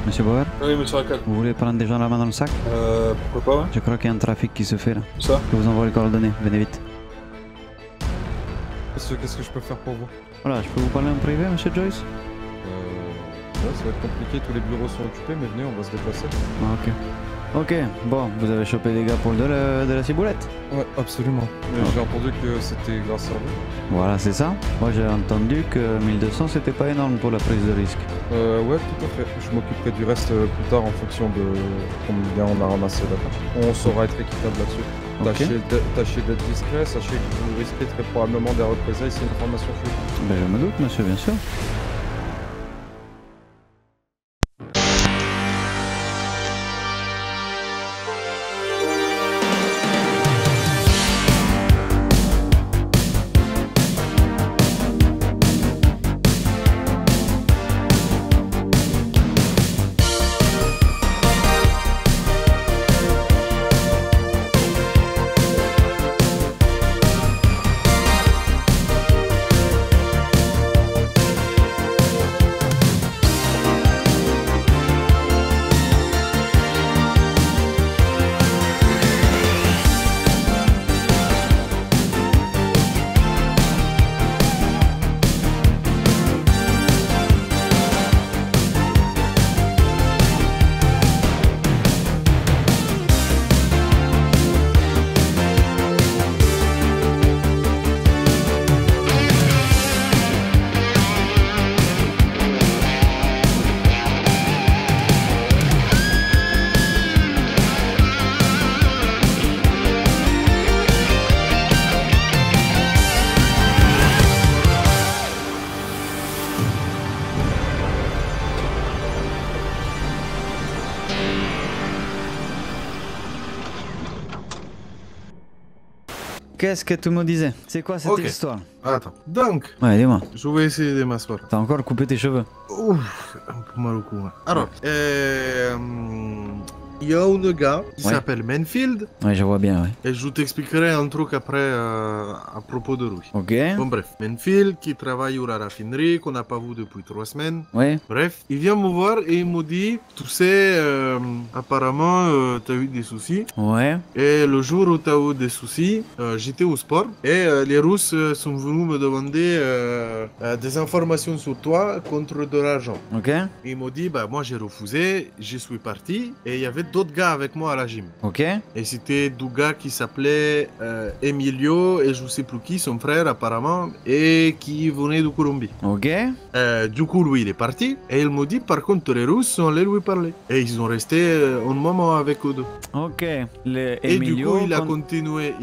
Monsieur Bauer, Oui, monsieur Racal. vous voulez prendre des gens la main dans le sac? Pourquoi pas, ouais. Je crois qu'il y a un trafic qui se fait là. Où ça? Je vous envoie les coordonnées, venez vite. Monsieur, qu'est-ce que je peux faire pour vous? Voilà, je peux vous parler en privé, monsieur Joyce? Ouais, ça va être compliqué, tous les bureaux sont occupés, mais venez, on va se déplacer. Ah, ok. Ok, bon, vous avez chopé des gars pour de la ciboulette? Ouais, absolument. Ah. J'ai entendu que c'était grâce à vous. Voilà, c'est ça. Moi j'ai entendu que 1200 c'était pas énorme pour la prise de risque. Ouais, tout à fait. Je m'occuperai du reste plus tard en fonction de combien on a ramassé là-bas. On saura être équitable là-dessus. Ok. Tâchez d'être discret, sachez que vous risquez très probablement des représailles si l'information fuit. Ben je me doute, monsieur, bien sûr. Qu'est-ce que tu me disais? C'est quoi cette histoire? Attends. Donc, Ouais, dis-moi. je vais essayer de m'asseoir. T'as encore coupé tes cheveux? Ouf, un peu mal au cou. Hein. Alors, il y a un gars qui s'appelle Manfield. Ouais, je vois bien, ouais. Et je t'expliquerai un truc après à propos de lui. Ok. Bon, bref. Manfield qui travaille à la raffinerie, qu'on n'a pas vu depuis 3 semaines. Ouais. Bref, il vient me voir et il me dit, tu sais, apparemment, t'as eu des soucis. Ouais. Et le jour où t'as eu des soucis, j'étais au sport et les Russes sont venus me demander des informations sur toi contre de l'argent. Ok. Et il m'a dit, bah moi j'ai refusé, je suis parti et il y avait d'autres gars avec moi à la gym. Ok. Et c'était deux gars qui s'appelaient Emilio et je sais plus qui, son frère apparemment, et qui venaient de Colombie. Ok. Du coup, lui, il est parti et il m'a dit, par contre, les Russes, on allait lui parler. Et ils ont resté un moment avec eux deux. Ok. Et du coup, il a continué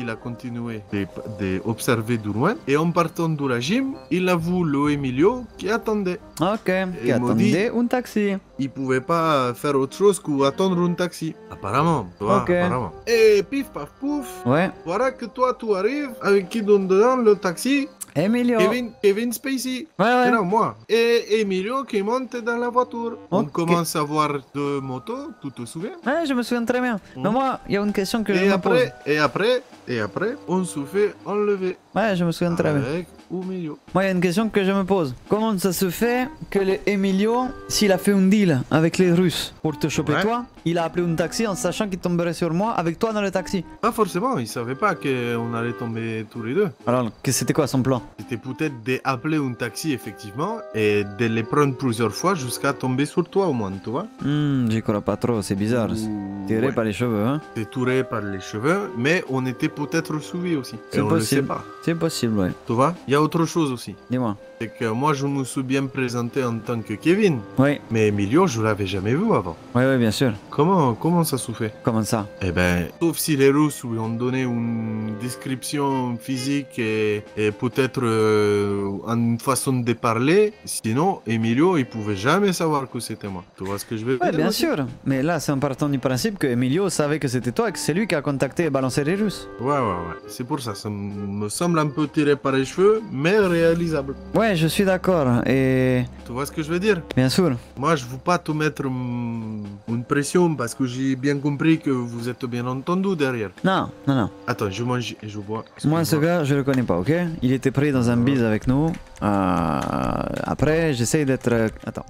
d'observer de loin. Et en partant de la gym, il a vu le Emilio qui attendait. Ok. Et Qui il m'a dit, attendait un taxi. il pouvait pas faire autre chose qu'attendre un taxi. Apparemment, tu vois, Ok. apparemment. Et pif, paf, pouf. Ouais. Voilà que toi, tu arrives avec qui donne dedans le taxi. Emilio. Kevin Spacey. Ouais, ouais. C'est là, moi. Et Emilio qui monte dans la voiture. On Ok. commence à voir deux motos, tu te souviens? Ouais, je me souviens très bien. Mais moi, il y a une question que je Et me pose. après, on se fait enlever. Ouais, je me souviens très bien. Avec Emilio. Moi, il y a une question que je me pose. Comment ça se fait que le Emilio, s'il a fait un deal avec les Russes pour te choper Ouais. toi, il a appelé un taxi en sachant qu'il tomberait sur moi avec toi dans le taxi? Pas forcément, il savait pas qu'on allait tomber tous les deux. Alors, c'était quoi son plan? C'était peut-être d'appeler un taxi, effectivement, et de les prendre plusieurs fois jusqu'à tomber sur toi au moins, tu vois? J'y crois pas trop, c'est bizarre. Tiré Ouais. par les cheveux, hein? C'est touré par les cheveux, mais on était peut-être suivi aussi. C'est Et on le sait possible. pas. C'est possible, ouais. Tu vois? Il y a autre chose aussi. Dis-moi. C'est que moi, je me suis bien présenté en tant que Kevin, Oui, mais Emilio, je l'avais jamais vu avant. oui, bien sûr. Comment ça se fait? Comment ça? Eh ben, sauf si les Russes lui ont donné une description physique et peut-être une façon de parler, sinon Emilio, il pouvait jamais savoir que c'était moi. Tu vois ce que je veux Ouais, dire? bien aussi? sûr. Mais là, c'est en partant du principe que Emilio savait que c'était toi et que c'est lui qui a contacté et balancé les Russes. Ouais. C'est pour ça. Ça me semble un peu tiré par les cheveux, mais réalisable. Ouais, je suis d'accord. Et Tu vois ce que je veux dire? bien sûr. Moi, je veux pas te mettre une pression parce que j'ai bien compris que vous êtes bien entendu derrière. Non. Attends, je mange et je bois. Moi, ce Excuse-moi. gars, je le connais pas, ok? Il était pris dans un bise avec nous. Après, j'essaye d'être... Attends.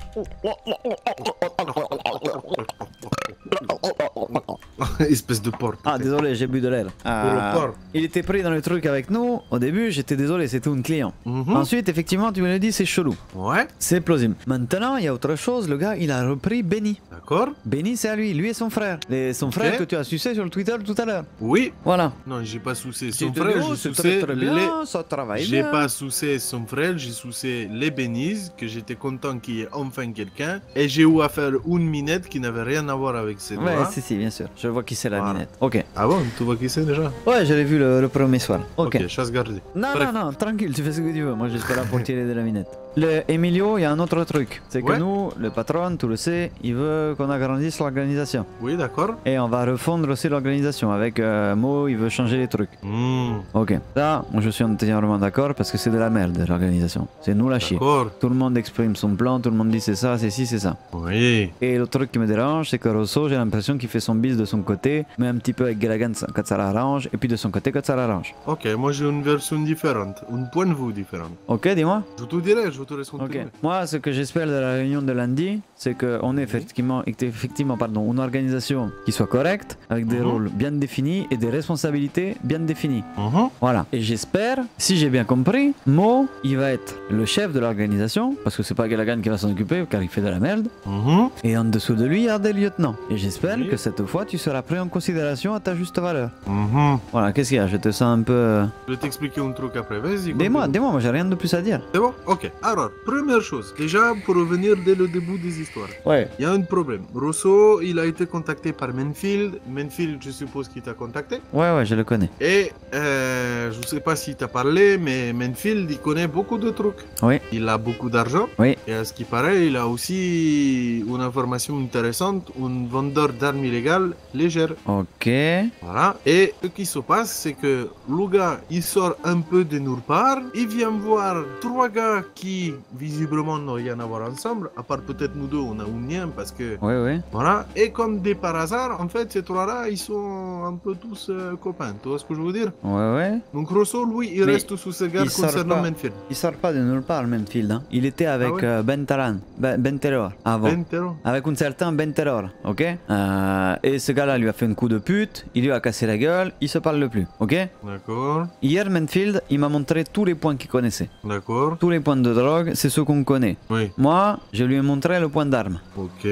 Espèce de porte. Ah, désolé, j'ai bu de l'air. le porc. Il était pris dans le truc avec nous. Au début, j'étais désolé, c'était un client. Mhm. Ensuite, effectivement, tu me l'as dit, c'est chelou. Ouais, C'est plausible. Maintenant, il y a autre chose. Le gars, il a repris Benny. d'accord. Benny, c'est à lui. Lui et son frère. Et son frère que tu as sucé sur le Twitter tout à l'heure. Oui. Voilà. Non, j'ai pas soucé Tu son te frère, dis, oh, j'ai c'est soucé très bien, ça travaille J'ai bien. pas soucé son frère, j'ai soucé les bénises, que j'étais content qu'il y ait enfin quelqu'un. Et j'ai eu à faire une minette qui n'avait rien à voir avec ces Ouais, doigts. si, bien sûr. Je vois qui c'est la Voilà. minette. Ok. Ah bon, tu vois qui c'est déjà? Ouais, je l'ai vu le premier soir. Ok. Chasse gardée. Non, Bref. non, tranquille, tu fais ce que tu veux. Moi, j'étais là pour tirer de la minette. Le Emilio, il y a un autre truc. C'est que Ouais. nous, le patron, tu le sais, il veut qu'on agrandisse l'organisation. Oui, d'accord. Et on va refondre aussi l'organisation. Avec Mo, il veut changer les trucs. Ok. Ça, je suis entièrement d'accord parce que c'est de la merde, l'organisation. C'est nul à chier. D'accord. Tout le monde exprime son plan, tout le monde dit c'est ça, c'est ci, c'est ça. Oui. Et le truc qui me dérange, c'est que Rosso, j'ai l'impression qu'il fait son bis de son côté, mais un petit peu avec Gallagher quand ça l'arrange, et puis de son côté quand ça l'arrange. Ok, moi j'ai une version différente, un point de vue différent. Ok, dis-moi. Je te dirai, je te laisse Ok. continuer. Moi, ce que j'espère de la réunion de lundi, c'est qu'on ait effectivement, une organisation qui soit correcte, avec des rôles bien définis et des responsabilités bien définies. Voilà. Et j'espère, si j'ai bien compris, Mo, il va être le chef de l'organisation, parce que c'est pas Gallagher qui va s'en occuper, car il fait de la merde. Et en dessous de lui, il y a des lieutenants. Et j'espère Oui. que cette fois, tu seras pris en considération à ta juste valeur. Voilà, qu'est-ce qu'il y a? Je te sens un peu... Je vais t'expliquer un truc après, vas-y. Dis-moi, continue. moi j'ai rien de plus à dire. C'est bon? Ok. Alors, première chose, déjà pour revenir dès le début des histoires. Ouais. Il y a un problème. Rosso, il a été contacté par Manfield. Manfield, je suppose qu'il t'a contacté. Ouais, je le connais. Et je sais pas s'il t'a parlé, mais Manfield, il connaît beaucoup de trucs. Oui. Il a beaucoup d'argent. Oui. Et à ce qui paraît, il a aussi une information intéressante, un vendeur d'armes illégales légères. Ok. Voilà. Et ce qui se passe, c'est que le gars, il sort un peu de nulle part. Il vient voir trois gars qui, visiblement, n'ont rien à voir ensemble. À part peut-être nous deux, on a un lien parce que... Ouais. Voilà. Et comme des par hasard, en fait, ces trois-là, ils sont un peu tous copains. Tu vois ce que je veux dire? Ouais. Donc Rosso, lui, il Mais reste sous ses gardes il sort concernant pas. Manfield. Il sort pas de nulle part, Manfield. Hein. Il était avec Ah ouais Ben Taran, Ben Terror, avant. Ben Terror. Avec un certain Ben Terror, ok. Et ce gars-là lui a fait un coup de pute, il lui a cassé la gueule, il se parle plus, ok. D'accord. Hier, Manfield, il m'a montré tous les points qu'il connaissait. D'accord. Tous les points de drogue, c'est ceux qu'on connaît. Oui. Moi, je lui ai montré le point d'arme. Ok.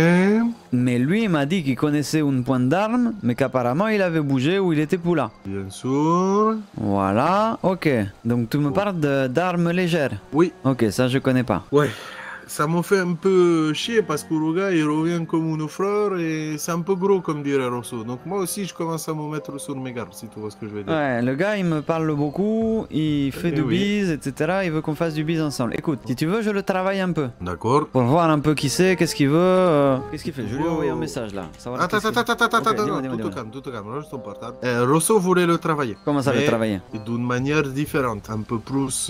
Mais lui, il m'a dit qu'il connaissait un point d'arme, mais qu'apparemment, il avait bougé ou il était plus là. Bien sûr. Voilà, ok. Donc tu me parles d'armes légères. Oui. Ok, ça je connais pas. Ouais. Ça m'a fait un peu chier parce que le gars il revient comme une fleur et c'est un peu gros comme dirait Rosso. Donc moi aussi je commence à me mettre sur mes gardes si tu vois ce que je veux dire. Ouais, le gars il me parle beaucoup, il fait Eh du oui. bise, etc. Il veut qu'on fasse du bise ensemble. Écoute, si tu veux, je le travaille un peu. D'accord. Pour voir un peu qui c'est, qu'est-ce qu'il veut. Qu'est-ce qu'il fait? Je lui ai envoyé un message là. Savoir Attends, qu'est-ce qu'il- attends, Ok, dis-moi, tout dis-moi. te calme, range ton portable. Rosso voulait le travailler. Comment ça va Mais travailler? d'une manière différente, un peu plus.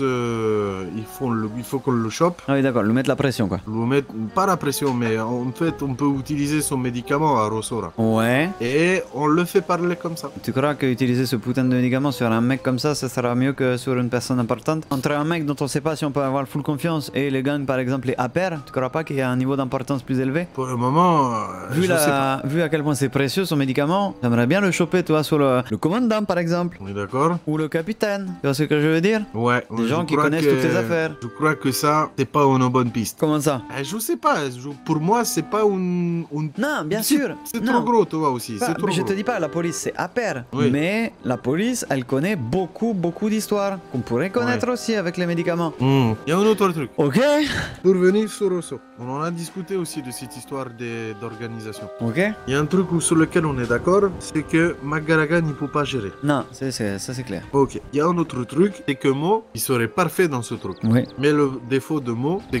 Il faut qu'on le chope. Ah oui, d'accord, lui mettre la pression quoi. Lui mettre, pas la pression, mais en fait on peut utiliser son médicament à Rosso là. Ouais. Et on le fait parler comme ça. Tu crois qu'utiliser ce putain de médicament sur un mec comme ça sera mieux que sur une personne importante? Entre un mec dont on sait pas si on peut avoir full confiance et les gangs par exemple les APR, tu crois pas qu'il y a un niveau d'importance plus élevé? Pour le moment, Vu, je sais pas. vu à quel point c'est précieux son médicament, j'aimerais bien le choper, toi, sur le commandant par exemple, On est d'accord? ou le capitaine. Tu vois ce que je veux dire? Ouais. Des je gens qui crois connaissent toutes les affaires. Je crois que ça, c'est pas une bonne piste. Comment ça? Je sais pas. Pour moi, c'est pas une. Non, bien C'est- sûr. C'est Non. trop gros, tu vois aussi. Pas- C'est trop mais je gros. te dis pas, la police c'est APR, Oui. mais la police elle connaît beaucoup d'histoires qu'on pourrait connaître aussi avec les médicaments. Il y a un autre truc. Ok? Pour revenir sur Rosso, on en a discuté aussi de cette histoire d'organisation. Ok? Il y a un truc sur lequel on est d'accord, c'est que McGaragan il peut pas gérer. Non, ça c'est clair. Ok. Il y a un autre truc, c'est que Mo, il serait parfait dans ce truc. Oui. Mais le défaut de Mo, c'est que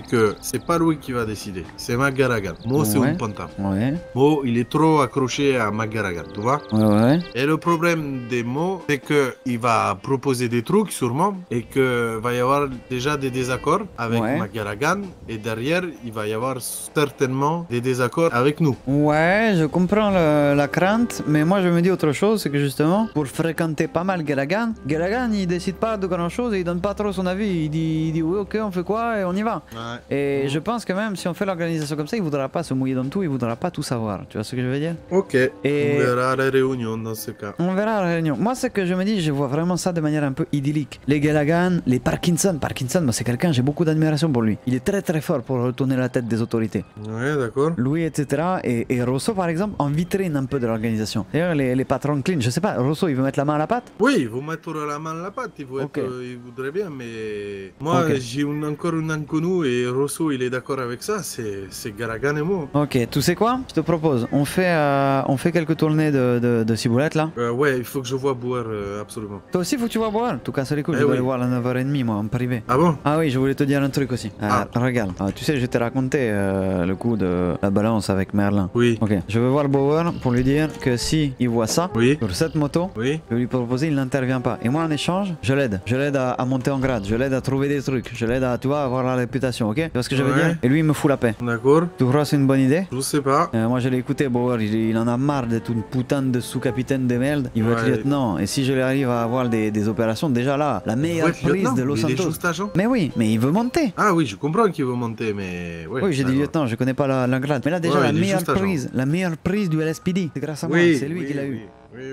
c'est pas lui qui va décider. C'est Magaragan. Moi, c'est un pantin. Ouais. Mo, il est trop accroché à Magaragan, tu vois. Ouais. Et le problème des mots, c'est que il va proposer des trucs sûrement et que va y avoir déjà des désaccords avec Magaragan et derrière il va y avoir certainement des désaccords avec nous. Ouais, je comprends la crainte, mais moi je me dis autre chose, c'est que justement, pour fréquenter pas mal Galagan, il décide pas de grand chose et il donne pas trop son avis. Il dit oui, ok, on fait quoi et on y va. Ouais. Et je pense que même si on fait l'organisation comme ça, il voudra pas se mouiller dans tout, il voudra pas tout savoir. Tu vois ce que je veux dire? Ok. Et on verra à la réunion dans ce cas. On verra à la réunion. Moi, c'est que je me dis, je vois vraiment ça de manière un peu idyllique. Les Galagan, les Parkinson, moi c'est quelqu'un, j'ai beaucoup d'admiration pour lui. Il est très très fort pour retourner la tête des autorités. Ouais, d'accord. Lui, etc. Et Rosso, par exemple, en vitrine un peu de l'organisation. D'ailleurs, les patrons clean, je sais pas, Rosso, il veut mettre la main à la pâte? Oui, il veut mettre la main à la pâte, il voudrait bien, mais moi, j'ai encore un inconnu et Rosso, il est d'accord avec ça, c'est Galagan et moi. Ok, tu sais quoi? Je te propose, on fait quelques tournées de ciboulette là. Ouais, il faut que je vois Bauer, absolument. Toi aussi, faut que tu vois Bauer. En tout cas, c'est les couilles, je dois aller voir à 9h30, moi, en privé. Ah bon? Ah oui, je voulais te dire un truc aussi. Regarde, tu sais, je t'ai raconté le coup de la balance avec Merlin. Oui. Ok, je vais voir Bauer pour lui dire que si il voit ça sur cette moto, je vais lui proposer, il n'intervient pas. Et moi, en échange, je l'aide. Je l'aide à monter en grade, je l'aide à trouver des trucs, je l'aide à, tu vois, avoir la réputation, ok? Tu vois ce que je veux dire? Et lui, il me fout la paix. D'accord. Tu crois que c'est une bonne idée? Je sais pas. Moi, je l'ai écouté, Bauer, il en a marre d'être une putain de sous-capitaine de merde. Il veut être lieutenant. Et si je lui arrive à avoir des opérations, déjà là, la meilleure prise de Los Santos. Il est juste agent. Mais oui, mais il veut monter. Ah oui, je comprends qu'il veut monter, mais... Oui, j'ai dit lieutenant, je connais pas la grade. Mais là, déjà, la meilleure prise du LSPD. C'est grâce à moi, c'est lui qui l'a eu.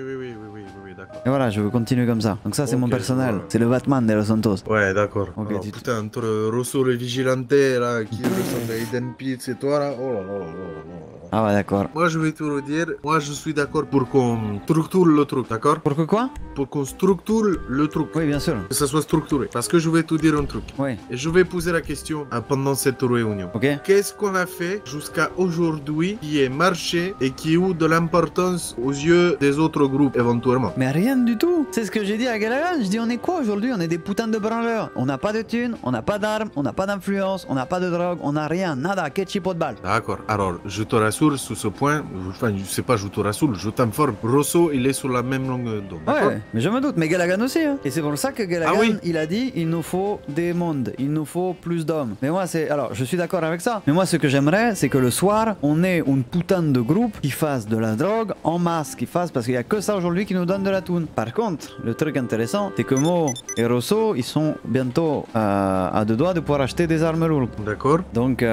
Oui, d'accord. Et voilà, je veux continuer comme ça. Donc ça, c'est mon personnel. C'est le Batman de Los Santos. Ouais, d'accord. Okay, putain, entre Rosso le vigilante, là, qui ressemble à Eden Pitts et toi, là, oh là là là là. Ah ouais, d'accord. Moi, je vais te le dire. Moi, je suis d'accord pour qu'on structure le truc, d'accord? Pour que quoi? Pour qu'on structure le truc. Oui, bien sûr. Que ça soit structuré. Parce que je vais te dire un truc. Oui. Et je vais poser la question pendant cette réunion. Ok. Qu'est-ce qu'on a fait jusqu'à aujourd'hui qui est marché et qui a eu de l'importance aux yeux des autres groupes, éventuellement? Mais rien du tout. C'est ce que j'ai dit à Galagan. Je dis, on est quoi aujourd'hui? On est des putains de branleurs. On n'a pas de thunes, on n'a pas d'armes, on n'a pas d'influence, on n'a pas de drogue, on n'a rien. Nada. Que chipo de balle. D'accord. Alors, je te rassure sur ce point. Enfin, je sais pas, je te rassure, je t'informe. Rosso, il est sur la même longueur d'onde. Ouais, mais je me doute. Mais Galagan aussi. Hein. Et c'est pour ça que Galagan, il a dit, il nous faut des mondes. Il nous faut plus d'hommes. Mais moi, c'est... Alors, je suis d'accord avec ça. Mais moi, ce que j'aimerais, c'est que le soir, on ait une putain de groupe qui fasse de la drogue en masse, qui fasse... Parce qu'il y a que ça aujourd'hui qui nous donne de la thune. Par contre, le truc intéressant, c'est que Mo et Rosso, ils sont bientôt à deux doigts de pouvoir acheter des armes lourdes. D'accord. Donc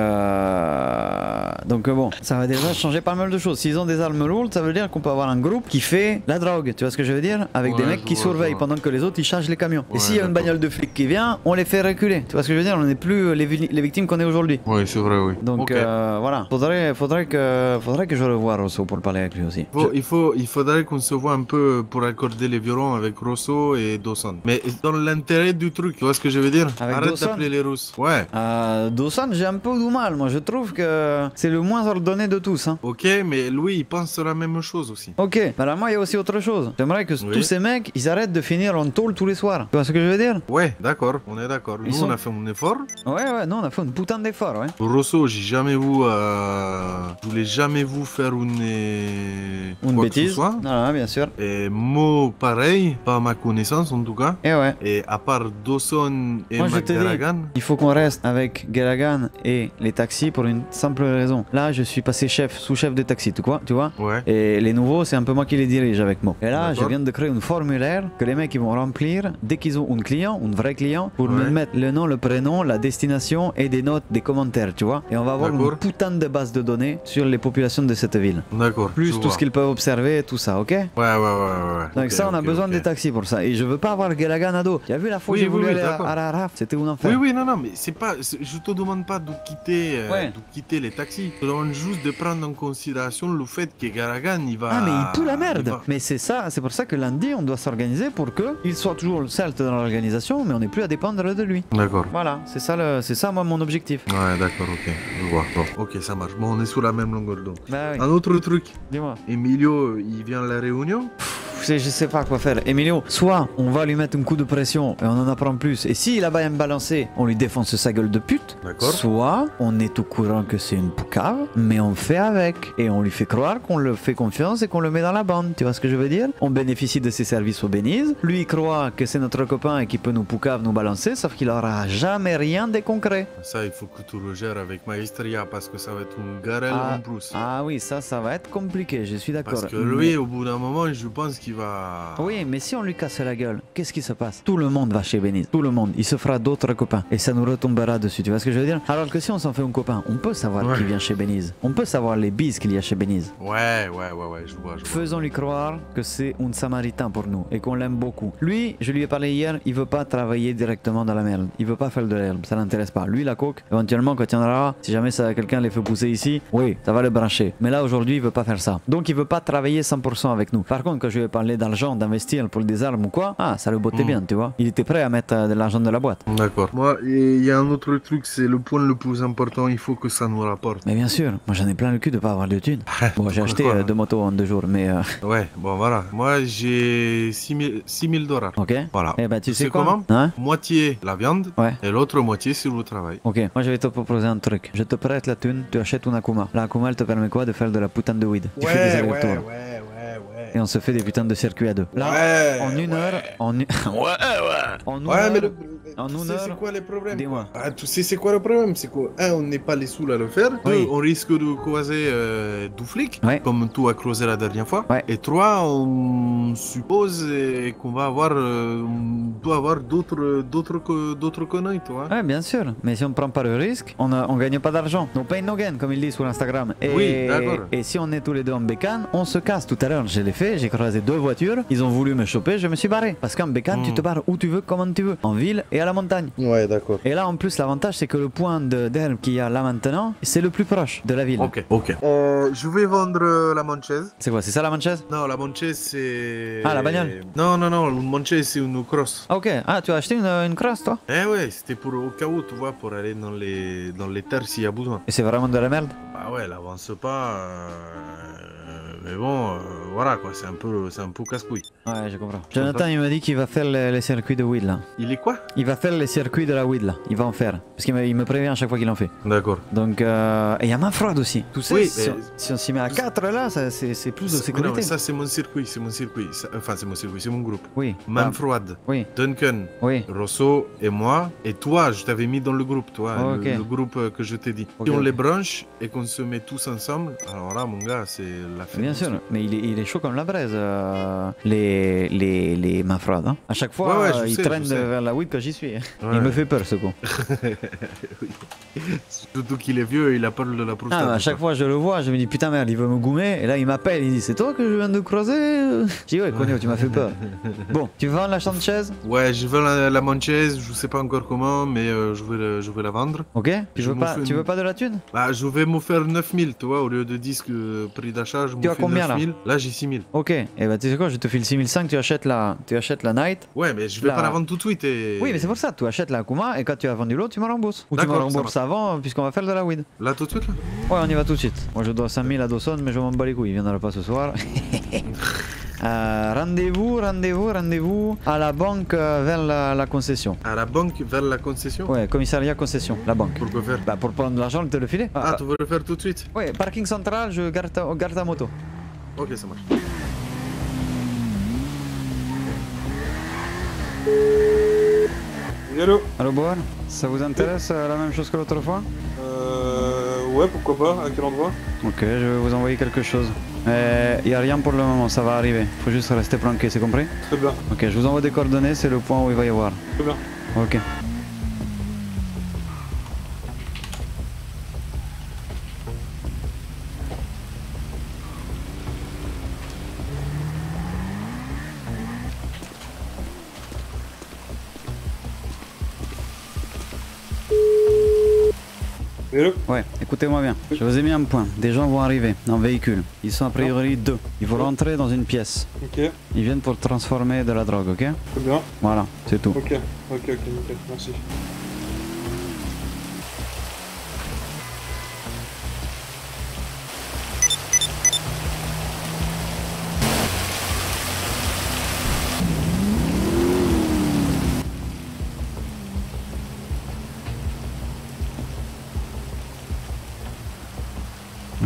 bon, ça va déjà changer pas mal de choses. S'ils ont des armes lourdes, ça veut dire qu'on peut avoir un groupe qui fait la drogue. Tu vois ce que je veux dire? Avec des mecs qui surveillent pendant que les autres ils chargent les camions. Et s'il y a une bagnole de flic qui vient, on les fait reculer. Tu vois ce que je veux dire? On n'est plus les victimes qu'on est aujourd'hui. Oui, c'est vrai, oui. Donc voilà. Faudrait que je revoie Rosso pour parler avec lui aussi. Il faudrait qu'on se voit un peu pour accorder les violons avec Rosso et Dawson. Mais dans l'intérêt du truc, tu vois ce que je veux dire? Arrête d'appeler les Russes. Ouais. Dawson, j'ai un peu du mal. Moi, je trouve que c'est le moins ordonné de tous. Hein. Ok, mais lui, il pense la même chose aussi. Ok, mais alors moi, il y a aussi autre chose. J'aimerais que tous ces mecs, ils arrêtent de finir en tôle tous les soirs. Tu vois ce que je veux dire? Ouais, d'accord, on est d'accord. Nous, on a fait un effort. Ouais, nous, on a fait une putain d'effort, ouais. Rosso, je voulais jamais vous faire une bêtise. Non, bien sûr. Et Mo, pareil, pas à ma connaissance en tout cas. Et ouais. Et à part Dawson et Galagan. Il faut qu'on reste avec Galagan et les taxis pour une simple raison. Là, je suis passé sous-chef de taxi, tu vois? Ouais. Et les nouveaux, c'est un peu moi qui les dirige avec Mo. Et là, je viens de créer un formulaire que les mecs ils vont remplir dès qu'ils ont un vrai client, pour me mettre le nom, le prénom, la destination et des notes, des commentaires, tu vois? Et on va avoir une putain de base de données sur les populations de cette ville. D'accord. Plus tout ce qu'ils peuvent observer, tout ça, ok? Ouais. Donc ça, on a besoin des taxis pour ça. Et je veux pas avoir Galagan à dos. Tu as vu la fois que j'ai voulu aller à Raraf, c'était un enfer. Oui, non, mais c'est pas... Je te demande pas de quitter les taxis. Je te demande juste de prendre en considération le fait que Galagan, il va... Ah, mais il pue la merde. Mais c'est ça, c'est pour ça que lundi, on doit s'organiser pour qu'il soit toujours le celte dans l'organisation, mais on n'est plus à dépendre de lui. D'accord. Voilà, c'est ça, moi, mon objectif. Ouais, d'accord, ok. Je vois. Bon, ok, ça marche. Bon, on est sur la même longueur d'onde. Bah oui. Un autre truc. Dis-moi. Emilio, il vient à la réunion? je sais pas quoi faire. Emilio, soit on va lui mettre un coup de pression et on en apprend plus, et s'il a bien balancé, on lui défonce sa gueule de pute. D'accord. Soit on est au courant que c'est une poucave, mais on fait avec. Et on lui fait croire qu'on le fait confiance et qu'on le met dans la bande. Tu vois ce que je veux dire? On bénéficie de ses services au Beniz. Lui, il croit que c'est notre copain et qu'il peut nous poucave, nous balancer, sauf qu'il aura jamais rien de concret. Ça, il faut que tu le gères avec maestria parce que ça va être une garelle en plus. Ah oui, ça va être compliqué, je suis d'accord. Parce que lui, au bout d'un moment, je pense qu'il va... Oui, mais si on lui casse la gueule, qu'est-ce qui se passe? Tout le monde va chez Beniz, tout le monde. Il se fera d'autres copains et ça nous retombera dessus, tu vois ce que je veux dire? Alors que si on s'en fait un copain, on peut savoir qui vient chez Beniz. On peut savoir les bises qu'il y a chez Beniz. Ouais, je vois. Faisons-lui croire que c'est un samaritain pour nous et qu'on l'aime beaucoup. Lui, je lui ai parlé hier, il veut pas travailler directement dans la merde. Il veut pas faire de l'herbe, ça l'intéresse pas. Lui, la coke, éventuellement, quand il y en aura, si jamais ça quelqu'un les fait pousser ici, oui, ça va le brancher. Mais là, aujourd'hui, il veut pas faire ça. Donc, il veut pas travailler 100% avec nous. Par contre, quand je lui ai parlé d'argent, d'investir pour des armes ou quoi, ça le bottait bien, tu vois. Il était prêt à mettre de l'argent de la boîte. D'accord. Moi, il y a un autre truc, c'est le point le plus important, il faut que ça nous rapporte. Mais bien sûr, moi j'en ai plein le cul de pas avoir de thunes. Bon, j'ai acheté 2 motos en 2 jours, mais... Ouais, bon voilà. Moi, j'ai 6000 $. Ok. Voilà. Eh ben, tu sais comment hein? Moitié la viande et l'autre moitié sur le travail. Ok, moi je vais te proposer un truc. Je te prête la thune, tu achètes une Akuma. La Akuma, elle te permet quoi? De faire de la putain de weed. Tu fais des allers-retours. Et on se fait des putains de circuits à deux. Là, en une heure... En une heure... C'est quoi les problèmes? Dis-moi. Tu sais c'est quoi le problème? C'est qu'on on n'est pas les sous à le faire. Oui. 2, on risque de croiser du flic, comme tu as creusé la dernière fois. Ouais. Et 3, on suppose qu'on va avoir, doit avoir d'autres conneries, toi. Ouais, bien sûr. Mais si on prend pas le risque, on gagne pas d'argent. No pain, no gain, comme ils disent sur Instagram. Et, oui, d'accord. Et si on est tous les deux en bécane, on se casse. Tout à l'heure, je l'ai fait, j'ai croisé 2 voitures, ils ont voulu me choper, je me suis barré. Parce qu'en bécane, tu te barres où tu veux, comment tu veux. En ville et à la montagne. Ouais, d'accord. Et là, en plus, l'avantage, c'est que le point d'herbe qu'il y a là maintenant, c'est le plus proche de la ville. Ok. Je vais vendre la manchaise. C'est quoi? C'est ça la manchaise? Non, la manchaise, c'est... Ah, la bagnole? Non, une manchaise, c'est une crosse. Ah, ok. Ah, tu as acheté une crosse, toi? Eh ouais, c'était pour au cas où, tu vois, pour aller dans les terres s'il y a besoin. Et c'est vraiment de la merde? Bah ouais, elle avance pas... Mais bon, voilà quoi, c'est un peu casse-couille. Ouais, je comprends. Jonathan, il m'a dit qu'il va faire les circuits de weed là. Il est quoi? Il va faire les circuits de la weed là. Il va en faire. Parce qu'il me prévient à chaque fois qu'il en fait. D'accord. Donc, et il y a Manfred aussi. Tout ça, oui, si on s'y met à 4 là, c'est plus de sécurité. Non, mais ça c'est mon circuit. Enfin, c'est mon circuit, c'est mon groupe. Oui. Manfred, oui. Duncan, oui. Rosso et moi. Et toi, je t'avais mis dans le groupe, toi, le groupe que je t'ai dit. Si on les branche et qu'on se met tous ensemble, alors là, mon gars, c'est la fête. Bien sûr, mais il est chaud comme la braise, les Manfred. Hein. À chaque fois, il traîne vers la weed quand j'y suis. Ouais. Il me fait peur, ce con. Oui. Surtout qu'il est vieux et il a peur de la prostate. À chaque fois, je le vois, je me dis putain merde, il veut me goumer. Et là, il m'appelle, il dit c'est toi que je viens de croiser? Je dis ouais, Conio, tu m'as fait peur. Bon, tu vends la chaise? Ouais, je vends la manchaise, je sais pas encore comment, mais je vais la vendre. Ok, tu veux pas de la thune? Bah, je vais me faire 9000, tu vois, au lieu de 10 prix d'achat, je me fais combien 9000. Là, j'ai 6000. Ok, et bah tu sais quoi, je te file 6500, tu achètes la Night. Ouais, mais je vais pas la vendre tout de suite. Oui, mais c'est pour ça, tu achètes la Akuma et quand tu as vendu l'autre, tu me rembourses. Ou tu me rembourses avant, puisqu'on va faire de la weed. Là, tout de suite là? Ouais, on y va tout de suite. Moi, je dois 5000 à Dawson, mais je m'en bats les couilles, il viendra pas ce soir. Rendez-vous à la banque vers la concession. À la banque vers la concession? Ouais, commissariat concession, la banque. Pourquoi faire? Bah pour prendre l'argent et te le filer. Tu veux le faire tout de suite? Ouais, parking central, je garde ta moto. Ok, ça marche. Hello. Allô Boan, ça vous intéresse la même chose que l'autre fois? Ouais, pourquoi pas, à quel endroit? Ok, je vais vous envoyer quelque chose. Y a rien pour le moment, ça va arriver. Faut juste rester planqué, c'est compris? Très bien. Ok, je vous envoie des coordonnées, c'est le point où il va y avoir. Très bien. Ok. Hello. Ouais, écoutez-moi bien. Je vous ai mis un point. Des gens vont arriver en véhicule. Ils sont a priori 2. Ils vont rentrer dans une pièce. Ok. Ils viennent pour transformer de la drogue, ok? Très bien. Voilà, c'est tout. Ok, nickel, merci.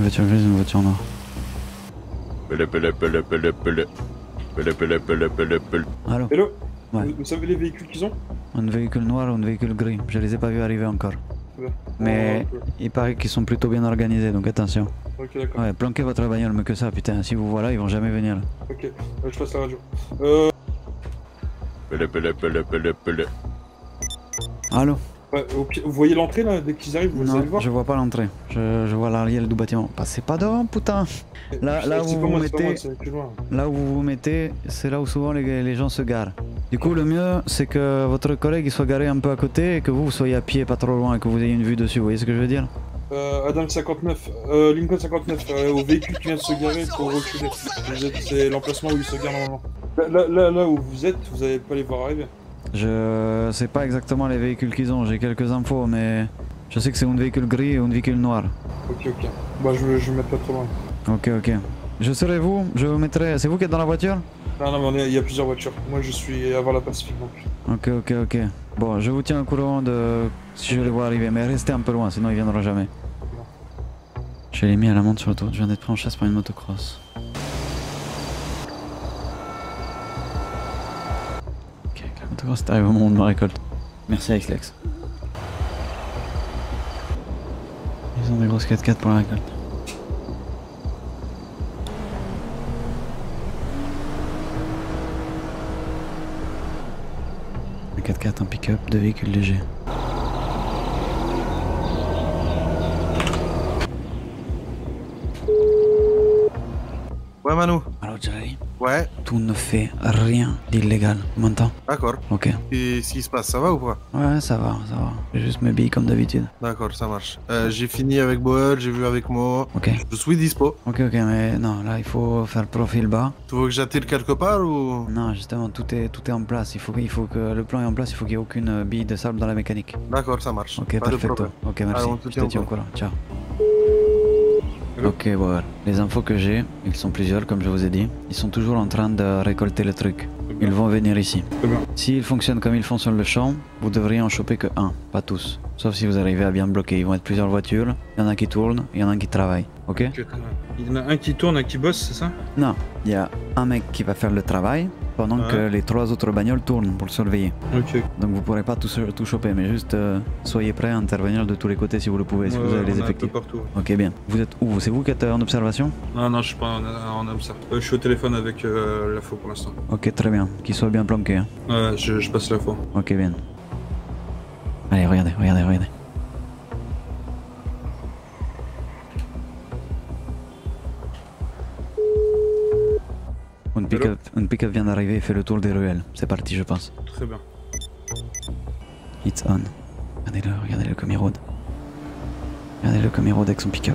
Une voiture grise, une voiture noire. Allô? Hello. Ouais. Vous savez les véhicules qu'ils ont? Un véhicule noir ou un véhicule gris. Je les ai pas vus arriver encore. Ouais. Mais il paraît qu'ils sont plutôt bien organisés, donc attention. Ok, d'accord. Ouais, planquez votre bagnole, mais que ça, putain. Si vous voilà, ils vont jamais venir là. Ok, je passe la radio. Allô? Ouais, vous voyez l'entrée là, dès qu'ils arrivent, vous allez le Non, voir? je vois pas l'entrée. Je vois l'arrière du bâtiment. Passez pas devant, putain. Là où C'est vous pas moi, vous c'est pas moi, mettez, c'est plus loin. là où vous vous mettez, c'est là où souvent les gens se garent. Du coup, le mieux, c'est que votre collègue il soit garé un peu à côté et que vous soyez à pied, pas trop loin, et que vous ayez une vue dessus. Vous voyez ce que je veux dire? Adam 59, Lincoln 59, au véhicule qui vient de se garer, il faut reculer. C'est l'emplacement où il se gare normalement. Là où vous êtes, vous allez pas les voir arriver. Je sais pas exactement les véhicules qu'ils ont, j'ai quelques infos, mais je sais que c'est un véhicule gris et un véhicule noir. Ok, ok. Bah, je vais mettre pas trop loin. Ok, ok. Je serai vous, je vous mettrai. C'est vous qui êtes dans la voiture? Non, mais il y a plusieurs voitures. Moi, je suis avant la Pacifique donc. Ok, ok, ok. Bon, je vous tiens au courant de si je les vois arriver, mais restez un peu loin, sinon ils viendront jamais. Je l'ai mis à la montre sur le tour, je viens d'être pris en chasse par une motocross. Ok, la motocross est arrivée au moment de ma récolte. Merci Alex. Ils ont des grosses 4x4 pour la récolte. Un 4x4, un pick-up, deux véhicules légers. Ouais, Manu. Alors Jalali, Ouais, tout ne fait rien d'illégal, tu m'entends? d'accord. Ok. Et ce qui se passe, ça va ou pas? Ouais, ça va, ça va. J'ai juste mes billes comme d'habitude. D'accord, ça marche. J'ai fini avec Boer, j'ai vu avec Mo. Ok. Je suis dispo. Ok, ok, mais non, là il faut faire profil bas. Tu veux que j'attire quelque part ou... Non, justement, tout est en place. Il faut que le plan est en place, il faut qu'il n'y ait aucune bille de sable dans la mécanique. D'accord, ça marche. Ok, pas de perfecto. problème. Ok, merci. Allez, on te Je tient te au tiens au courant. courant. Ciao. Hello. Ok, voilà. Les infos que j'ai, ils sont plusieurs, comme je vous ai dit, ils sont toujours en train de récolter le truc. Ils vont venir ici. Très bien. S'ils fonctionnent comme ils font sur le champ, vous devriez en choper que un, pas tous. Sauf si vous arrivez à bien bloquer. Ils vont être plusieurs voitures, il y en a qui tournent, il y en a qui travaillent. Ok? Ok, très bien. Il y en a un qui tourne, un qui bosse, c'est ça? Non, il y a un mec qui va faire le travail pendant Ouais. que les trois autres bagnoles tournent pour le surveiller. Ok. Donc vous pourrez pas tout choper, mais juste soyez prêts à intervenir de tous les côtés si vous le pouvez, si vous avez les effectifs. partout. Ok, bien. Vous êtes où? C'est vous qui êtes en observation? Non, je suis pas en observe. Je suis au téléphone avec l'info pour l'instant. Ok, très bien. Qu'il soit bien planqué. Hein. Ouais, je passe l'info. Ok, bien. Allez, regardez. Une pick-up vient d'arriver et fait le tour des ruelles. C'est parti, je pense. Très bien. It's on. Regardez-le comme il rôde. Regardez-le comme il rôde avec son pick-up.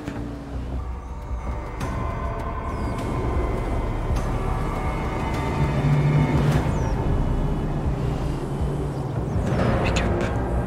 Pick-up.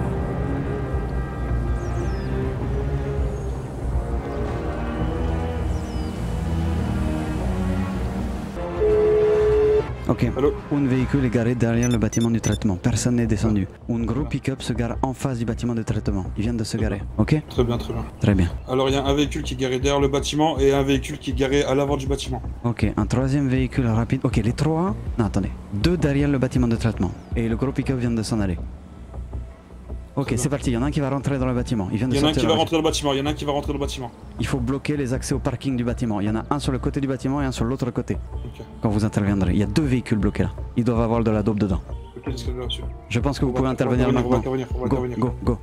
Ok. Allô? Un véhicule est garé derrière le bâtiment du traitement. Personne n'est descendu. Un gros pick-up se gare en face du bâtiment de traitement. Ils viennent de se garer. Ok? Très bien, très bien. Très bien. Alors, il y a un véhicule qui est garé derrière le bâtiment et un véhicule qui est garé à l'avant du bâtiment. Ok, un troisième véhicule rapide. Ok, les trois. Non, attendez. Deux derrière le bâtiment de traitement. Et le gros pick-up vient de s'en aller. Ok, Très c'est bien. parti. Il y en a un qui va rentrer dans le bâtiment. Il vient de Il y en a un sortir qui la va voiture. rentrer dans le bâtiment. Il y en a un qui va rentrer dans le bâtiment. Il faut bloquer les accès au parking du bâtiment. Il y en a un sur le côté du bâtiment et un sur l'autre côté. Ok. Quand vous interviendrez. Il y a deux véhicules bloqués là. Ils doivent avoir de la dope dedans. Ok, c'est ce que j'ai reçu. Je pense que vous On pouvez va intervenir on va maintenant. intervenir, on va Go, intervenir. go, go.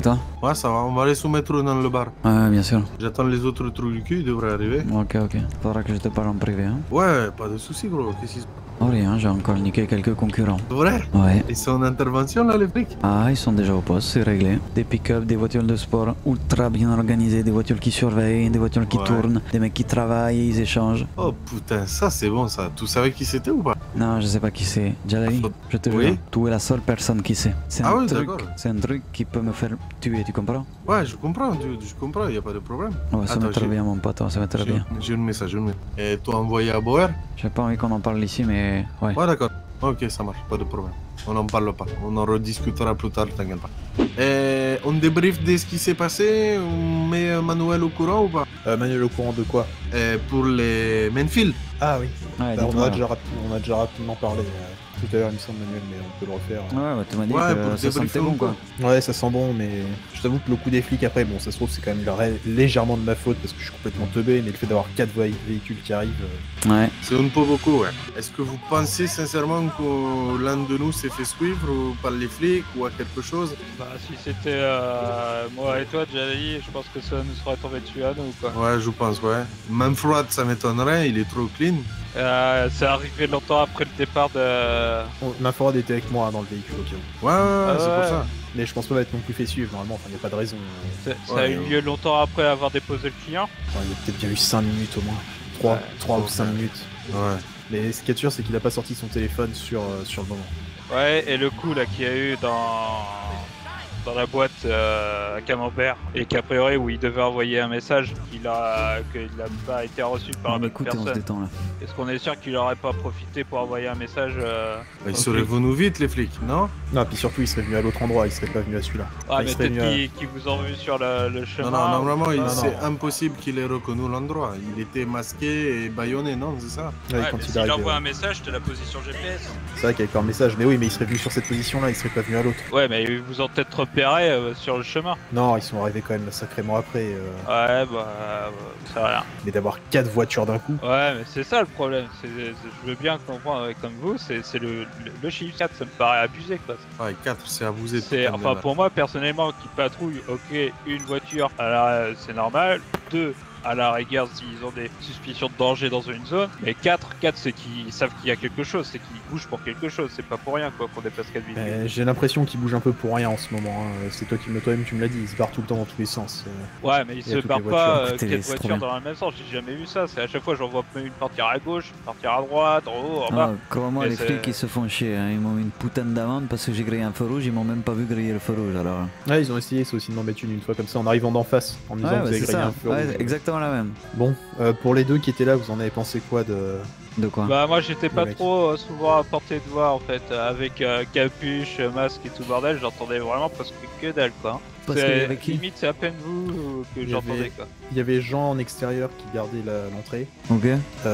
toi? Ouais, ça va, on va aller soumettre dans le bar. Ouais, bien sûr. J'attends les autres trucs du cul, ils devraient arriver. Ok, ok. Faudra que je te parle en privé, hein. Ouais, pas de soucis, gros. Qu'est-ce qui se passe? Oh rien, j'ai encore niqué quelques concurrents. Vrai? Ouais. Ils sont en intervention là, les flics? Ah, ils sont déjà au poste, c'est réglé. Des pick-up, des voitures de sport ultra bien organisées, des voitures qui surveillent, des voitures qui Ouais. tournent, des mecs qui travaillent et ils échangent. Oh putain, ça c'est bon ça. Tu savais qui c'était ou pas? Non, je sais pas qui c'est. Jalali, je te Oui. jure, tu es la seule personne qui sait. C'est Ah un oui, truc, d'accord. c'est un truc qui peut me faire tuer, tu comprends? Ouais, je comprends, dude, je comprends, y a pas de problème. Ouais, ça Attends, va très bien mon pote, ça va très bien. J'ai un message, Et toi envoyé à Boer? J'ai pas envie qu'on en parle ici, mais ouais. Ouais, d'accord. Ok, ça marche, pas de problème. On n'en parle pas. On en rediscutera plus tard, t'inquiète pas. Et on débrief de ce qui s'est passé. On met Manuel au courant ou pas? Manuel au courant de quoi? Pour les Mainfield. Ah oui. Ouais, Bah, on, dis-moi. a déjà rapidement parlé tout à l'heure, il me semble, Manuel, mais on peut le refaire. Ouais, bah, tu m'as dit Ouais, que pour ça débriefer sentait bon un peu. quoi. Ouais, ça sent bon, mais je t'avoue que le coup des flics après, bon, ça se trouve, c'est quand même légèrement de ma faute parce que je suis complètement teubé, mais le fait d'avoir 4 véhicules qui arrivent. Ouais. C'est un peu beaucoup, ouais. Est-ce que vous pensez sincèrement que l'un de nous s'est fait suivre par les flics ou à quelque chose? Bah, si c'était moi et toi, Jalali, je pense que ça nous serait tombé dessus à nous, quoi. Ouais, je pense, ouais. Manfred, ça m'étonnerait, il est trop clean. C'est arrivé longtemps après le départ de. Ma Ford était avec moi dans le véhicule au cas où. Ouais, c'est ouais. pour ça. Mais je pense pas être non plus fait suivre, normalement, enfin, il n'y a pas de raison. Ça a eu lieu longtemps après avoir déposé le client. Enfin, il y a peut-être bien eu 5 minutes au moins. 3 ou 5 minutes. Ouais. Mais ce qui est sûr, c'est qu'il a pas sorti son téléphone sur le moment. Ouais, et le coup là qu'il y a eu dans la boîte à Camembert, et qu'a priori où il devait envoyer un message qu'il n'a pas été reçu par On une autre écoute et on se personne. détend là. Est-ce qu'on est sûr qu'il n'aurait pas profité pour envoyer un message Ils seraient venus vite, les flics, non? Non, puis surtout, il serait venu à l'autre endroit, il serait pas venu à celui-là. Ah, il mais serait peut-être venu qu'ils vous ont vu sur le chemin. Non, normalement, Non, c'est non. impossible qu'il ait reconnu l'endroit. Il était masqué et bâillonné, non? C'est ça? Ouais, Ouais, quand mais il s'il arrive, envoie un message, t'as la position GPS. C'est vrai qu'avec leur message, mais oui, mais il serait venu sur cette position-là, il serait pas venu à l'autre. Ouais, mais ils vous ont peut-être repéré sur le chemin. Non, ils sont arrivés quand même sacrément après. Ouais, bah, ça va rien. Mais d'avoir 4 voitures d'un coup. Ouais, mais c'est ça le problème. Je veux bien comprendre comme vous, c'est le chiffre 4, ça me paraît abusé, quoi. Ouais, 4, c'est abusé. Enfin, pour moi, personnellement, qui patrouille, ok, une voiture, alors c'est normal. 2, à la rigueur, s'ils ont des suspicions de danger dans une zone. Mais 4, c'est qu'ils savent qu'il y a quelque chose, c'est qu'ils bougent pour quelque chose. C'est pas pour rien, quoi, qu'on dépasse 4 véhicules. J'ai l'impression qu'ils bougent un peu pour rien en ce moment. Hein. C'est toi-même, tu me l'as dit, ils se barrent tout le temps dans tous les sens. Ouais, mais ils il y a se toutes barrent les pas voitures. Écoutez, 4 c'est trop voitures bien. dans le même sens. J'ai jamais vu ça. C'est à chaque fois, j'en vois une partir à gauche, une partir à droite, en haut, en bas. Ah, crois-moi, Mais les c'est- flics ils se font chier. Hein. Ils m'ont mis une putain d'amende parce que j'ai grillé un feu rouge. Ils m'ont même pas vu griller le feu rouge alors. Ouais, ils ont essayé, c'est aussi de m'en mettre une fois comme ça, en arrivant d'en face, en me disant Ouais, que vous bah, avez c'est grillé ça. un feu Ouais, rouge. exactement la même. Bon, pour les deux qui étaient là, vous en avez pensé quoi De quoi? Bah moi j'étais pas mecs. trop souvent à portée de voix en fait, avec capuche, masque et tout bordel, j'entendais vraiment presque que dalle quoi. Parce qu'il y avait qui? Limite c'est à peine vous que Il y j'entendais avait- quoi. Il y avait Jean en extérieur qui gardait l'entrée, Ok,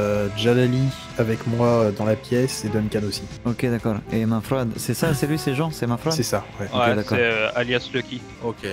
Jalali avec moi dans la pièce et Duncan aussi. ok, d'accord. Et Manfred, c'est ça, c'est lui, c'est Jean, c'est Manfred? C'est ça, ouais. Ouais, d'accord. c'est alias Lucky. Ok.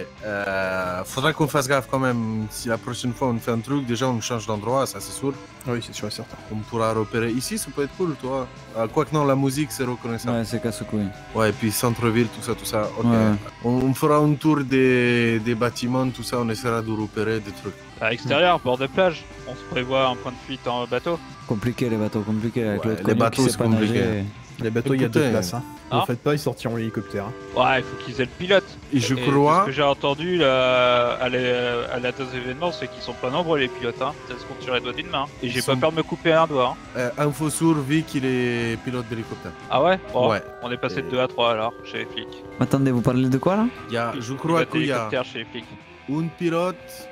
Faudra qu'on fasse gaffe quand même. Si la prochaine fois on fait un truc, déjà on change d'endroit, ça c'est sûr. Oui, c'est sûr et certain. On pourra repérer ici, ça peut être cool, toi. Quoique non, la musique c'est reconnaissable. Ouais, c'est casse-couille. Ouais, et puis centre-ville, tout ça. Ok. Ouais. On fera un tour des bâtiments, tout ça, on essaiera de repérer des trucs. À l'extérieur, bord de plage, on se prévoit un point de fuite en bateau. Compliqué les bateaux, compliqué avec Ouais, l'autre les connu bateaux, qui sait c'est pas compliqué. nager. Les bateaux, il y a Écoutez, deux places. Hein. hein. En fait pas, ils sortiront l'hélicoptère. Hein. Ouais, il faut qu'ils aient le pilote. Et je Et crois. Ce que j'ai entendu là, à la deux événements, c'est qu'ils sont pas nombreux les pilotes, hein. Ça se compte sur les doigts d'une main. Hein. Et j'ai Ils pas sont- peur de me couper un doigt. Hein. Info sur Vic, il est pilote d'hélicoptère. Ah ouais, Bon, Ouais. On est passé de 2 à 3 alors, chez les flics. Attendez, vous parlez de quoi là? Je crois Pilote qu'il y a hélicoptère chez les flics. un pilote,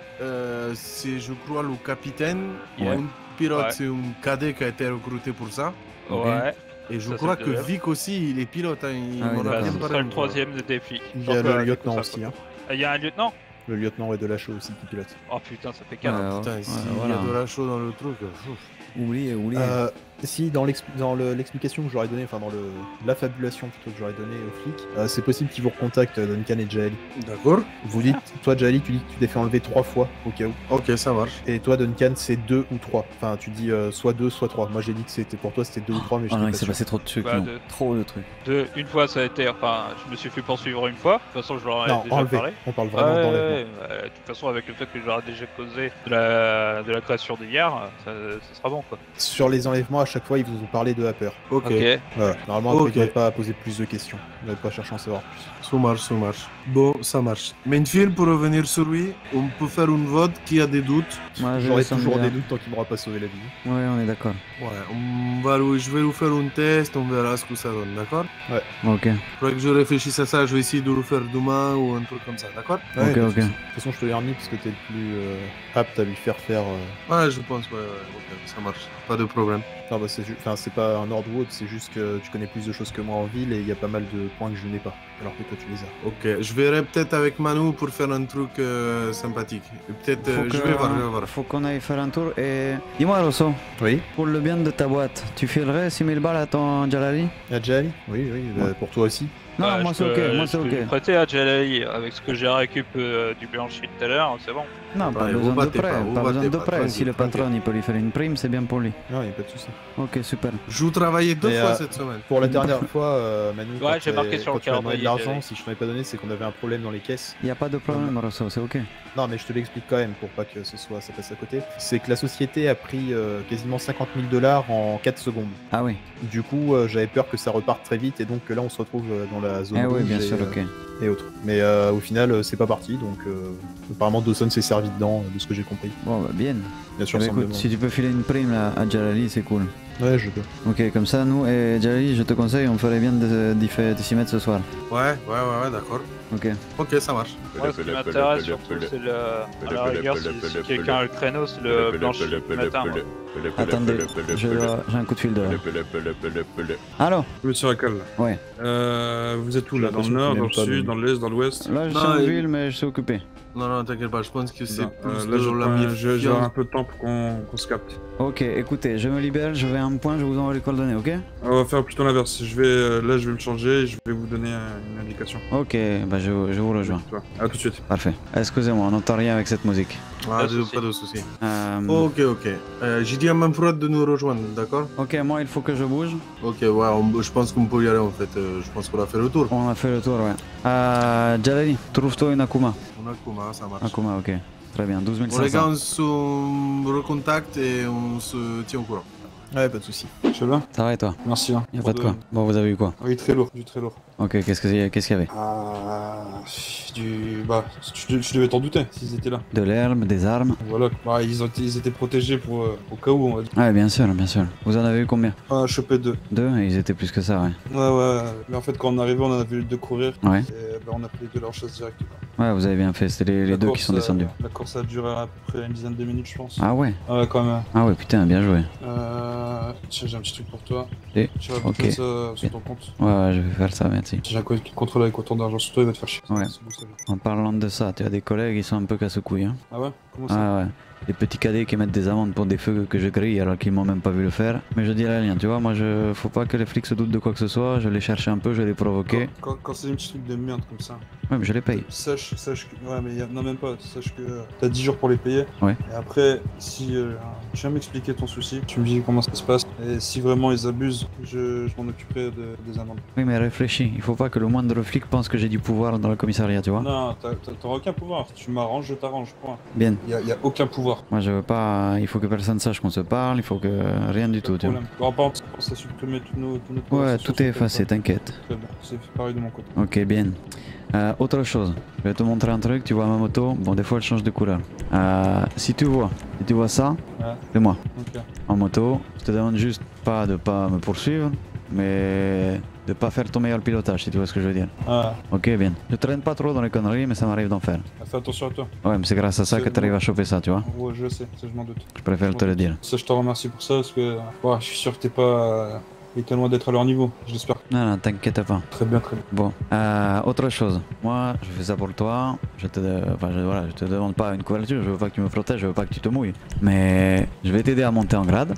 c'est je crois le capitaine. Ouais. Un pilote, Ouais. c'est un cadet qui a été recruté pour ça. Ok. Ouais. Et je Ça, crois c'est que le deuxième. Vic aussi, il est pilote. Hein. Il Ah oui, m'en a d'accord. Bah, bien ce parlé sera le une fois. troisième des flics. Il y a le lieutenant aussi. Hein. Ah, il y a un lieutenant. Le lieutenant et de la aussi qui pilote. Oh putain, ça fait 4. Ouais, Putain, ouais, s'il voilà. y a de la chaux dans le truc. Ouf. Oubliez. Si dans l'explication que j'aurais donnée, enfin dans l'affabulation plutôt que j'aurais donnée aux flics, c'est possible qu'ils vous recontactent Duncan et Jaeli. D'accord. Vous dites, toi Jaeli, tu dis que tu t'es fait enlever 3 fois au cas où. Ok, ça marche. Et toi Duncan, c'est 2 ou 3. Enfin, tu dis soit 2, soit 3. Moi j'ai dit que c'était pour toi, c'était 2 ou 3, mais je Oh non, pas il s'est sûr. passé trop de trucs, Bah, non. Trop de trucs. Une fois, ça a été. Enfin, je me suis fait poursuivre une fois. De toute façon, je leur ai Non, déjà enlevé. parlé. On parle vraiment d'enlèvement. De toute façon, avec le fait que je leur ai déjà causé de la création d'hier, ça sera bon quoi. Sur les enlèvements, à chaque fois, ils vous ont parlé de la peur. Ok. Voilà. Normalement, après, Ok. vous n'avez pas à poser plus de questions. Vous n'avez pas cherché à en savoir plus. Ça marche, ça marche. Bon, ça marche. Mainfield, pour revenir sur lui, on peut faire une vote qui a des doutes. Moi, J'aurai toujours des doutes tant qu'il ne m'aura pas sauvé la vie. Ouais, on est d'accord. Ouais, je vais vous faire un test, on verra ce que ça donne, d'accord? Ok. Faudrait que je réfléchisse à ça, je vais essayer de le faire demain ou un truc comme ça, d'accord? Ouais, Ok, pas de ok. soucis. De toute façon, je te l'ai remis parce que t'es le plus apte à lui faire faire. Ouais, je pense, ouais, ok, ça marche. Pas de problème. Non, bah, c'est pas un Nordwood, c'est juste que tu connais plus de choses que moi en ville et il y a pas mal de points que je n'ai pas, alors que toi tu les as. Ok, je verrai peut-être avec Manu pour faire un truc sympathique. Et peut-être, je vais voir. Faut qu'on aille faire un tour et... Dis-moi Rosso, Oui. pour le bien de ta boîte, tu filerais 6000 balles à ton Jalali? Adjali? Oui, bah, pour toi aussi. Non, Ouais, moi je c'est ok, peux- moi je c'est peux ok. lui prêter à Jalali avec ce que j'ai récupéré du blanchi tout à l'heure, c'est bon. Non, pas Ouais, vous besoin de battez prêt, pas, vous pas besoin battez de pas, prêt. Si tranquille, le patron il peut lui faire une prime, c'est bien pour lui. Non, il n'y a pas de souci. Ok, super. Je vous travaillais 2 Mais, fois cette semaine. Pour la dernière fois, Manu, Ouais, quand j'ai marqué sur le tu m'as demandé de calendrier, l'argent, Adjali. si je t'en ai pas donné, c'est qu'on avait un problème dans les caisses. Y a pas de problème Rosso, c'est ok. Non, mais je te l'explique quand même pour pas que ça passe à côté. C'est que la société a pris quasiment 50 000 $ en 4 secondes. Ah oui, Du coup, j'avais peur que ça reparte très vite et donc là, on se retrouve dans la zone eh oui, rouge bien et, sûr, ok. et autres. Mais au final, c'est pas parti, donc apparemment Dawson s'est servi dedans, de ce que j'ai compris. Bon, bah bien. Bien sûr, Eh ben, sans me écoute, si tu peux filer une prime là, à Jalali, c'est cool. demander. Ouais, je peux. Ok, comme ça, nous et Jalali, je te conseille, on ferait bien de s'y mettre ce soir. Ouais, d'accord. Ok. Ok, ça marche. Moi, ce qui m'intéresse surtout, c'est le. À la rigueur, si quelqu'un a le créneau, c'est le blanchi du matin. moi. Attendez, j'ai un coup de fil dehors. Allô? Monsieur Akal. Ouais. Vous êtes où là? Dans le J'ai nord, dans le l'impression qu'il sud, m'aime dans l'est, dans l'ouest? Là, je suis Non, en il- ville, mais je suis occupé. Non, t'inquiète pas, je pense que c'est Non, plus là, de la j'ai un peu de temps pour qu'on se capte. Ok, écoutez, je me libère, je vais à un point, je vous envoie les coordonnées, ok? On va faire plutôt l'inverse. Là, je vais me changer et je vais vous donner une indication. Ok, bah je vous rejoins. Toi. À tout de suite. Parfait. Excusez-moi, on n'entend rien avec cette musique. Ah, Pas de souci. pas de soucis. Euh, Ok. J'ai dit à Manfred de nous rejoindre, d'accord? Ok, moi il faut que je bouge. Ok, ouais, je pense qu'on peut y aller en fait. Je pense qu'on a fait le tour. On a fait le tour, ouais. Jalali, trouve-toi une Akuma. On a comment, ça marche. Akuma, ok. Très bien, 12 Bon, les gars, 500. on se recontacte et on se tient au courant. Ouais, pas de soucis. Je suis là. Ça va et toi? Merci. Hein. Y'a pas de quoi. Bon, vous avez eu quoi? Oui, très lourd. Du très lourd. Ok, qu'est-ce qu'il y avait? Bah, tu devais t'en douter s'ils étaient là. De l'herbe, des armes? Voilà. Bah, ils étaient protégés pour au cas où, on va dire. Ouais, bien sûr, bien sûr. Vous en avez eu combien? Chopé 2. Deux? Et ils étaient plus que ça, ouais. Ouais. Mais en fait, quand on est arrivé, on en a vu 2 courir. Ouais. Et bah, on a pris de leur chasse directe. Quoi. Ouais, vous avez bien fait, c'était les La deux qui course, sont descendus. La course a duré à peu près une dizaine de minutes, je pense. Ah ouais? Ouais, quand même. Ah ouais, putain, bien joué. Tiens, j'ai un petit truc pour toi. Et Tu vas ok. mettre ça sur ton compte. Ouais, je vais faire ça, merci. Si j'ai un collègue qui contrôle avec autant d'argent sur toi, il va te faire chier. Ouais. C'est bon, ça va. En parlant de ça, tu as des collègues, ils sont un peu casse-couilles, hein. Ah ouais? Comment ça? Ah ouais. Des petits cadets qui mettent des amendes pour des feux que je grille alors qu'ils m'ont même pas vu le faire. Mais je dirais rien, tu vois, moi faut pas que les flics se doutent de quoi que ce soit, je les cherche un peu, je les provoquer. Quand c'est un petit truc de merde comme ça, Ouais, mais je les paye. sache que. Ouais, mais non, même pas. Sache que t'as 10 jours pour les payer. Ouais. Et après, si tu viens m'expliquer ton souci, tu me dis comment ça se passe. Et si vraiment ils abusent, je m'en occuperai des amendes. Oui, mais réfléchis, il faut pas que le moindre flic pense que j'ai du pouvoir dans le commissariat, tu vois. Non, t'auras aucun pouvoir. Tu m'arranges, je t'arrange. Point. Bien. Y a aucun pouvoir. Moi je veux pas, il faut que personne sache qu'on se parle, il faut que rien du tout, tu vois. Problème. Par contre, ça a supprimé toutes nos Ouais, conversations tout est sur effacé, téléphone. t'inquiète. Très bien, c'est pareil de mon côté. Ok, bien. Autre chose, je vais te montrer un truc, tu vois ma moto, bon des fois elle change de couleur. Si tu vois ça, Ouais. c'est moi. Ok. En moto, je te demande juste pas de pas me poursuivre, mais de pas faire ton meilleur pilotage, si tu vois ce que je veux dire. Ah, Ok, bien. Je traîne pas trop dans les conneries, mais ça m'arrive d'en faire. fais attention à toi. Ouais, mais c'est grâce à ça que C'est t'arrives à choper ça, tu vois. Ouais, je sais, ça je m'en doute. Je préfère te le dire. Ça, je te remercie pour ça parce que je suis sûr que t'es pas. Et loin d'être à leur niveau, j'espère. Non, t'inquiète pas. Très bien, très bien. Bon, autre chose. Moi, je fais ça pour toi. Je te demande pas une couverture. Je veux pas que tu me protèges. Je veux pas que tu te mouilles. Mais je vais t'aider à monter en grade.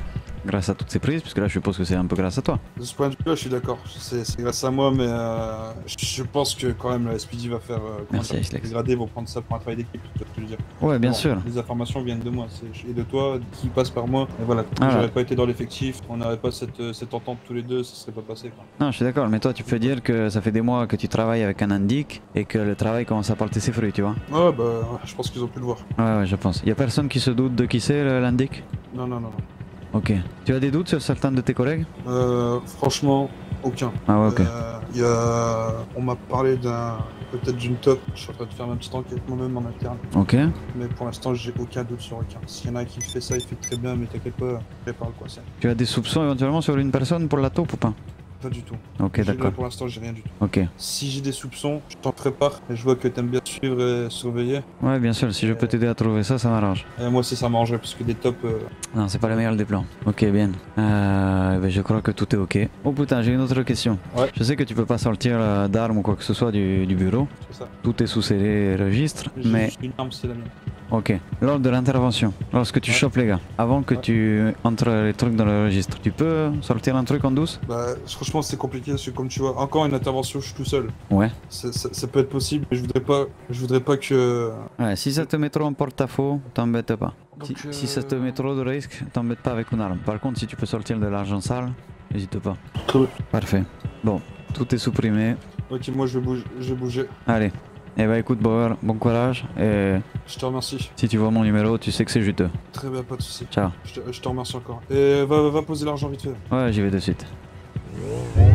grâce à toutes ces prises, puisque là je suppose que c'est un peu grâce à toi. De ce point de vue-là, je suis d'accord. C'est grâce à moi, mais je pense que quand même la SPD va faire. Merci, Islex. Les gradés vont prendre ça pour un travail d'équipe, tu vois ce que je veux dire. Ouais, bien Bon, sûr. Les informations viennent de moi et de toi, qui passent par moi. Et voilà, Ah, j'aurais ouais. pas été dans l'effectif, on n'aurait pas cette entente tous les deux, ça serait pas passé. Quoi. Non, je suis d'accord, mais toi tu peux dire que ça fait des mois que tu travailles avec un indique et que le travail commence à porter ses fruits, tu vois. Ouais, bah, ouais, je pense qu'ils ont pu le voir. Ouais, je pense. Y a personne qui se doute de qui c'est l'indique? Non. Ok. Tu as des doutes sur certains de tes collègues? Franchement, aucun. Ah ouais, ok. On m'a parlé peut-être d'une top. Je suis en train de faire ma petite enquête moi-même en interne. Ok. Mais pour l'instant, j'ai aucun doute sur aucun. S'il y en a qui fait ça, il fait très bien, mais t'inquiète pas, prépare quoi c'est. Tu as des soupçons éventuellement sur une personne pour la taupe ou pas? Pas du tout. Ok, d'accord. Pour l'instant, j'ai rien du tout. Ok. Si j'ai des soupçons, je t'en prépare. Et je vois que t'aimes bien suivre et surveiller. Ouais, bien sûr, si je peux t'aider à trouver ça, ça m'arrange. Et moi aussi, ça m'arrangerait parce que des tops. Non, c'est pas le meilleur des plans. Ok, bien. Ben, je crois que tout est ok. Oh putain, j'ai une autre question. Ouais. Je sais que tu peux pas sortir d'armes ou quoi que ce soit du bureau. C'est ça. Tout est sous ces registres, J'ai mais... juste une arme, c'est la mienne. Ok. Lors de l'intervention, lorsque tu Ouais. chopes les gars, avant que Ouais. tu entres les trucs dans le registre, tu peux sortir un truc en douce? Bah, franchement, c'est compliqué parce que, comme tu vois, encore une intervention, je suis tout seul. Ouais. Ça peut être possible, mais je voudrais pas que. Ouais, si ça te met trop en porte-à-faux, t'embête pas. Donc, Si ça te met trop de risques, t'embête pas avec une arme. Par contre, si tu peux sortir de l'argent sale, n'hésite pas. Très bien. Parfait. Bon, tout est supprimé. Ok, moi je vais bouger. Allez. Eh ben écoute Bauer, bon courage. Et Je te remercie. si tu vois mon numéro, tu sais que c'est juteux. Très bien, pas de soucis. Ciao. Je te remercie encore. Et va poser l'argent vite fait. Ouais, j'y vais de suite.